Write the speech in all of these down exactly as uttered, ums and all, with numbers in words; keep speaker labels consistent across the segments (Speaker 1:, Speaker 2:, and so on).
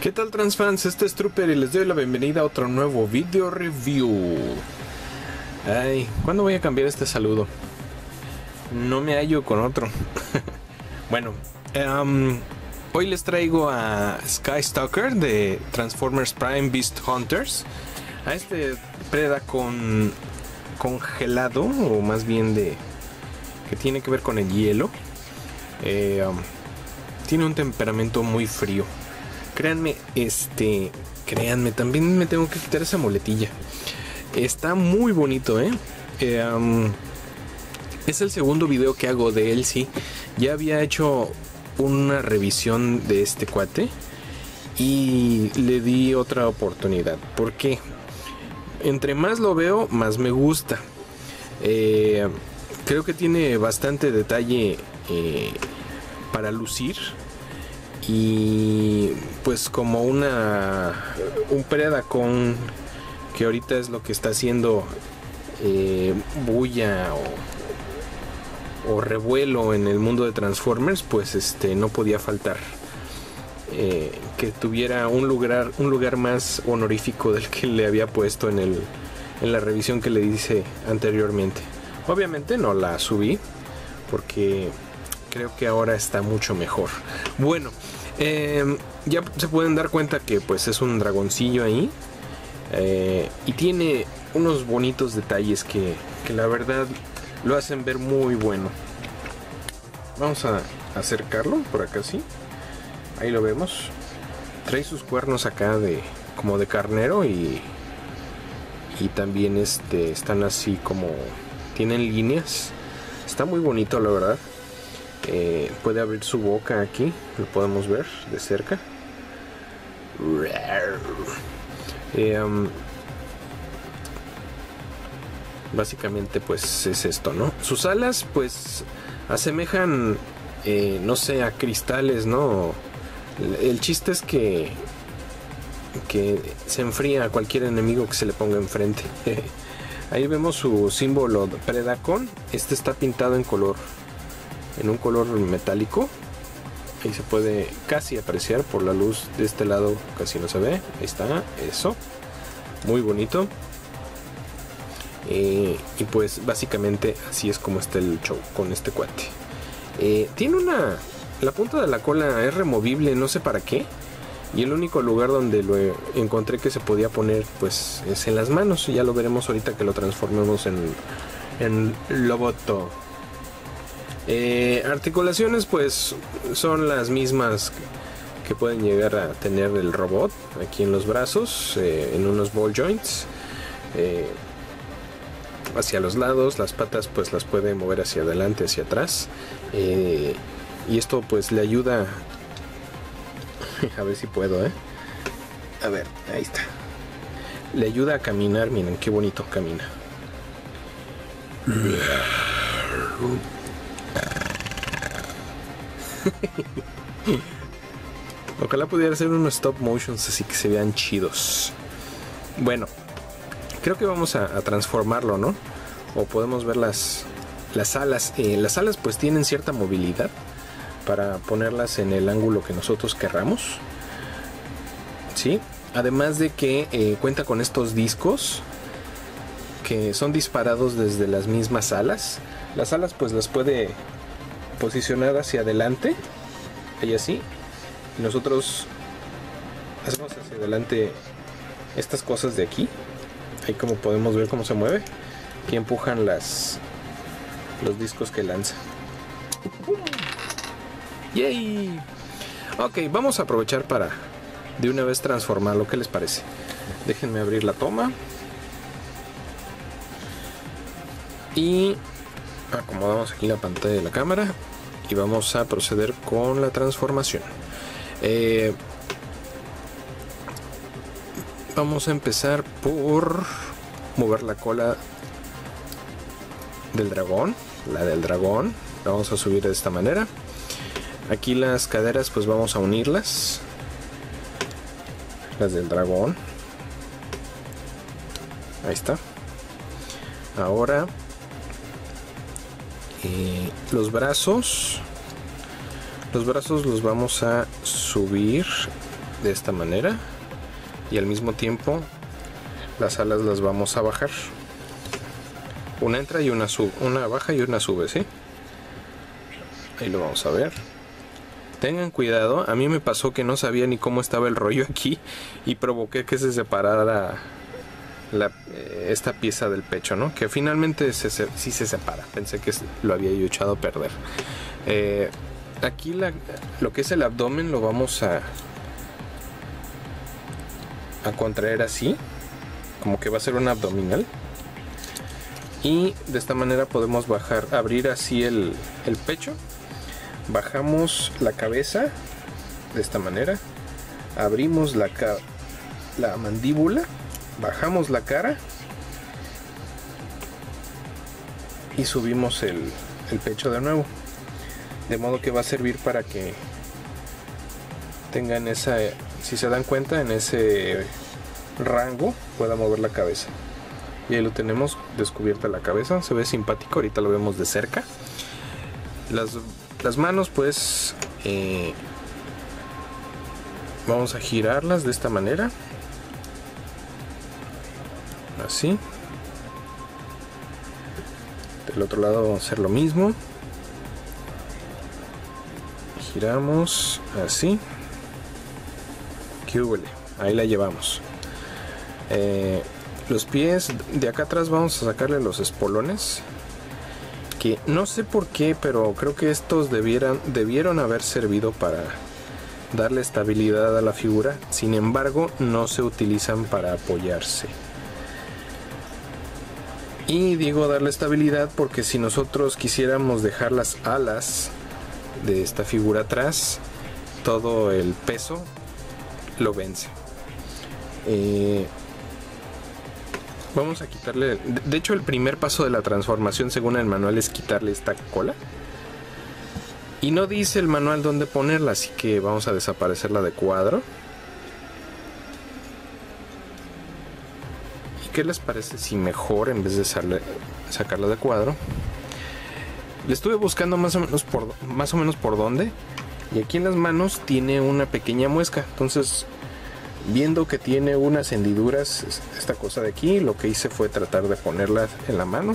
Speaker 1: ¿Qué tal, transfans? Este es Trooper y les doy la bienvenida a otro nuevo video review. Ay, ¿cuándo voy a cambiar este saludo? No me hallo con otro. Bueno, um, hoy les traigo a Skystalker de Transformers Prime Beast Hunters. A este Predacon congelado, o más bien de que tiene que ver con el hielo. Eh, um, tiene un temperamento muy frío. Créanme, este, créanme, también me tengo que quitar esa muletilla. Está muy bonito, ¿eh? eh um, es el segundo video que hago de él, sí. Ya había hecho una revisión de este cuate y le di otra oportunidad. ¿Por qué? Entre más lo veo, más me gusta. Eh, creo que tiene bastante detalle eh, para lucir. Y pues como una un Predacon que ahorita es lo que está haciendo eh, bulla o, o revuelo en el mundo de Transformers, pues este no podía faltar eh, que tuviera un lugar un lugar más honorífico del que le había puesto en el en la revisión que le hice anteriormente. Obviamente no la subí porque creo que ahora está mucho mejor. Bueno, eh, ya se pueden dar cuenta que pues es un dragoncillo ahí. Eh, y tiene unos bonitos detalles que, que la verdad lo hacen ver muy bueno. Vamos a acercarlo por acá, sí. Ahí lo vemos. Trae sus cuernos acá de como de carnero y, y también este, están así como... tienen líneas. Está muy bonito, la verdad. Eh, puede abrir su boca aquí, lo podemos ver de cerca. Eh, um, básicamente pues es esto, ¿no? Sus alas pues asemejan, eh, no sé, a cristales, ¿no? El, el chiste es que que se enfría a cualquier enemigo que se le ponga enfrente. Ahí vemos su símbolo Predacon. Este está pintado en color en un color metálico. Ahí se puede casi apreciar por la luz de este lado, casi no se ve. Ahí está, eso, muy bonito. Eh, y pues básicamente así es como está el show con este cuate. Eh, tiene una... la punta de la cola es removible, no sé para qué. Y el único lugar donde lo encontré que se podía poner pues es en las manos. Ya lo veremos ahorita que lo transformemos en, en Loboto. Eh, articulaciones pues son las mismas que pueden llegar a tener el robot aquí en los brazos, eh, en unos ball joints, eh, hacia los lados. Las patas pues las puede mover hacia adelante, hacia atrás, eh, y esto pues le ayuda a ver si puedo, eh a ver, ahí está, le ayuda a caminar. Miren qué bonito camina. Ojalá pudiera hacer unos stop motions así que se vean chidos. Bueno, creo que vamos a, a transformarlo, ¿no? O podemos ver las las alas. Eh, las alas pues tienen cierta movilidad para ponerlas en el ángulo que nosotros querramos, ¿sí? Además de que eh, cuenta con estos discos que son disparados desde las mismas alas. Las alas pues las puede posicionar hacia adelante, ahí así, y nosotros hacemos hacia adelante estas cosas de aquí. Ahí como podemos ver cómo se mueve, que empujan las los discos que lanza. ¡Yay! Ok, vamos a aprovechar para de una vez transformarlo. ¿Qué les parece? Déjenme abrir la toma y acomodamos aquí la pantalla de la cámara y vamos a proceder con la transformación. Eh, vamos a empezar por mover la cola del dragón, la del dragón. La vamos a subir de esta manera. Aquí las caderas pues vamos a unirlas, las del dragón. Ahí está. Ahora Eh, los brazos los brazos los vamos a subir de esta manera y al mismo tiempo las alas las vamos a bajar. Una entra y una sube, una baja y una sube, ¿sí? Ahí lo vamos a ver. Tengan cuidado, a mí me pasó que no sabía ni cómo estaba el rollo aquí y provoqué que se separara la, esta pieza del pecho, ¿no? Que finalmente se, se, sí se separa. Pensé que lo había yo echado a perder. Eh, aquí la, lo que es el abdomen lo vamos a a contraer así, como que va a ser un abdominal, y de esta manera podemos bajar, abrir así el, el pecho, bajamos la cabeza de esta manera, abrimos la, la mandíbula, bajamos la cara y subimos el, el pecho de nuevo, de modo que va a servir para que tengan esa, si se dan cuenta, en ese rango pueda mover la cabeza. Y ahí lo tenemos, descubierta la cabeza, se ve simpático, ahorita lo vemos de cerca. Las, las manos pues eh, vamos a girarlas de esta manera, así. Del otro lado vamos a hacer lo mismo, giramos así. ¿Qué huele? Ahí la llevamos. Eh, los pies de acá atrás vamos a sacarle los espolones, que no sé por qué, pero creo que estos debieran, debieron haber servido para darle estabilidad a la figura. Sin embargo, no se utilizan para apoyarse. Y digo darle estabilidad porque si nosotros quisiéramos dejar las alas de esta figura atrás, todo el peso lo vence. Eh, vamos a quitarle, de hecho el primer paso de la transformación según el manual es quitarle esta cola, y no dice el manual dónde ponerla, así que vamos a desaparecerla de cuadro. ¿Y qué les parece si mejor, en vez de sacarle, sacarla de cuadro, le estuve buscando más o menos por más o menos por dónde? Y aquí en las manos tiene una pequeña muesca. Entonces, viendo que tiene unas hendiduras, esta cosa de aquí, lo que hice fue tratar de ponerla en la mano.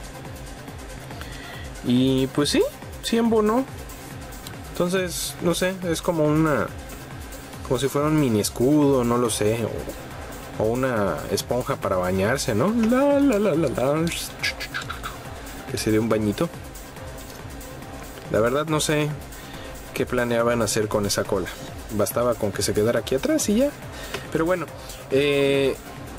Speaker 1: Y pues sí, sí embonó. Entonces, no sé, es como una, como si fuera un mini escudo, no lo sé, o, o una esponja para bañarse, ¿no? La, la, la, la, la. Que sería un bañito. La verdad no sé qué planeaban hacer con esa cola. Bastaba con que se quedara aquí atrás y ya. Pero bueno, eh,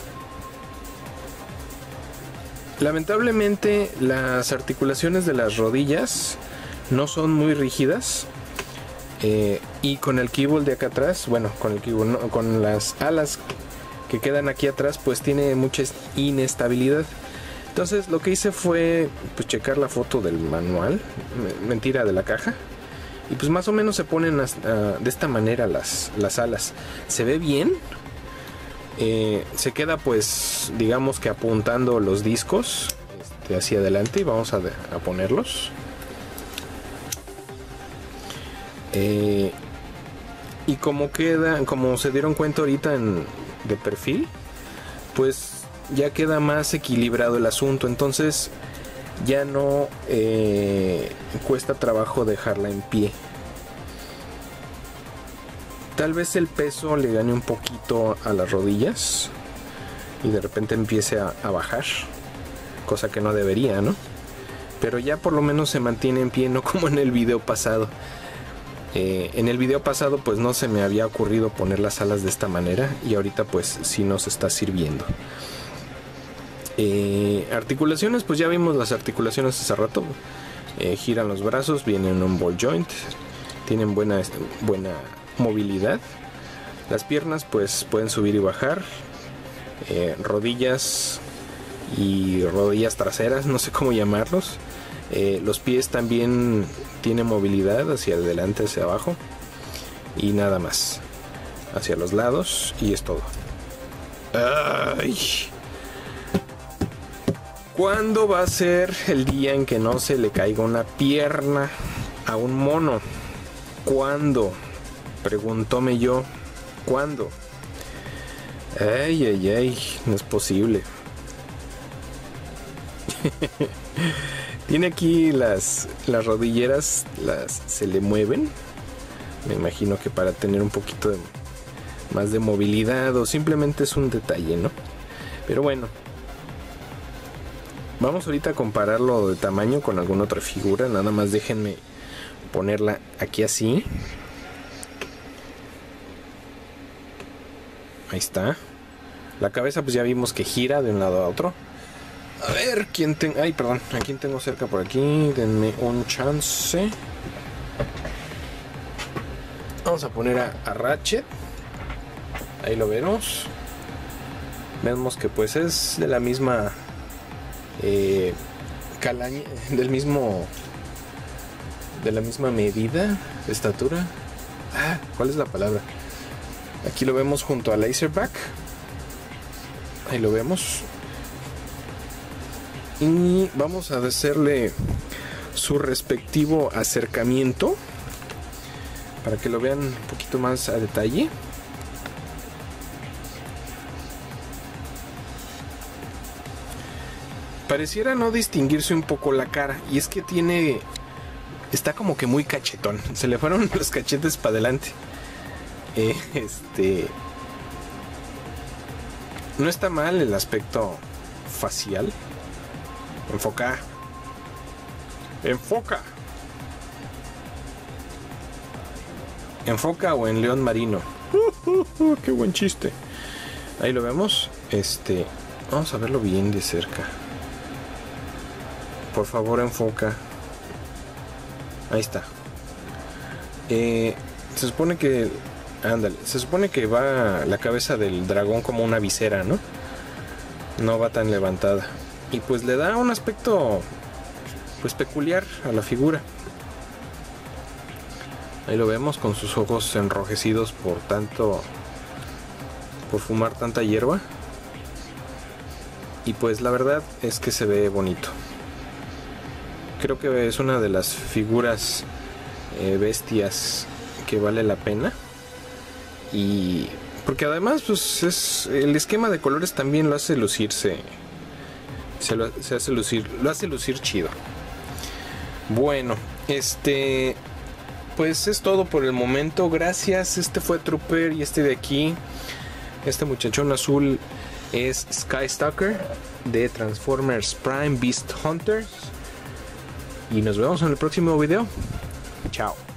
Speaker 1: lamentablemente las articulaciones de las rodillas no son muy rígidas, eh, y con el keyboard de acá atrás, bueno, con el keyboard, no, con las alas que quedan aquí atrás, pues tiene mucha inestabilidad. Entonces lo que hice fue pues checar la foto del manual, mentira, de la caja. Y pues más o menos se ponen uh, de esta manera las, las alas. Se ve bien. Eh, se queda pues digamos que apuntando los discos este, hacia adelante. Y vamos a, de, a ponerlos. Eh, y como queda, como se dieron cuenta ahorita en, de perfil, pues ya queda más equilibrado el asunto. Entonces ya no eh, cuesta trabajo dejarla en pie. Tal vez el peso le gane un poquito a las rodillas y de repente empiece a, a bajar, cosa que no debería, ¿no? Pero ya por lo menos se mantiene en pie, no como en el video pasado. Eh, en el video pasado pues no se me había ocurrido poner las alas de esta manera, y ahorita pues sí nos está sirviendo. Eh, articulaciones, pues ya vimos las articulaciones hace rato. Eh, giran los brazos, vienen en un ball joint, tienen buena, buena movilidad. Las piernas pues pueden subir y bajar. Eh, rodillas y rodillas traseras, no sé cómo llamarlos. Eh, los pies también tienen movilidad hacia adelante, hacia abajo, y nada más, hacia los lados, y es todo. ¡Ay! ¿Cuándo va a ser el día en que no se le caiga una pierna a un mono? ¿Cuándo? Preguntóme yo. ¿Cuándo? Ay, ay, ay, no es posible. Tiene aquí las, las rodilleras, las se le mueven. Me imagino que para tener un poquito de, más de movilidad, o simplemente es un detalle, ¿no? Pero bueno, vamos ahorita a compararlo de tamaño con alguna otra figura. Nada más déjenme ponerla aquí así. Ahí está. La cabeza pues ya vimos que gira de un lado a otro. A ver, ¿quién tengo? Ay, perdón, ¿a quién tengo cerca por aquí? Denme un chance. Vamos a poner a, a Ratchet. Ahí lo vemos. Vemos que pues es de la misma eh, calaña, del mismo, de la misma medida, estatura. Ah, ¿cuál es la palabra? Aquí lo vemos junto a Laserback. Ahí lo vemos. Y vamos a hacerle su respectivo acercamiento para que lo vean un poquito más a detalle. Pareciera no distinguirse un poco la cara, y es que tiene, está como que muy cachetón, se le fueron los cachetes para adelante. Eh, este no está mal el aspecto facial. Enfoca. Enfoca. Enfoca o en león marino. Uh, uh, uh, qué buen chiste. Ahí lo vemos. Este, vamos a verlo bien de cerca. Por favor, enfoca. Ahí está. Eh, se supone que, ándale, se supone que va la cabeza del dragón como una visera, ¿no? No va tan levantada. Y pues le da un aspecto pues peculiar a la figura. Ahí lo vemos con sus ojos enrojecidos por tanto, por fumar tanta hierba. Y pues la verdad es que se ve bonito. Creo que es una de las figuras eh, bestias que vale la pena. Y porque además pues es, el esquema de colores también lo hace lucirse. Se, lo, se hace lucir, lo hace lucir chido. Bueno, este, pues es todo por el momento. Gracias. Este fue Trooper y este de aquí, este muchachón azul, es Skystalker de Transformers Prime Beast Hunters. Y nos vemos en el próximo video. Chao.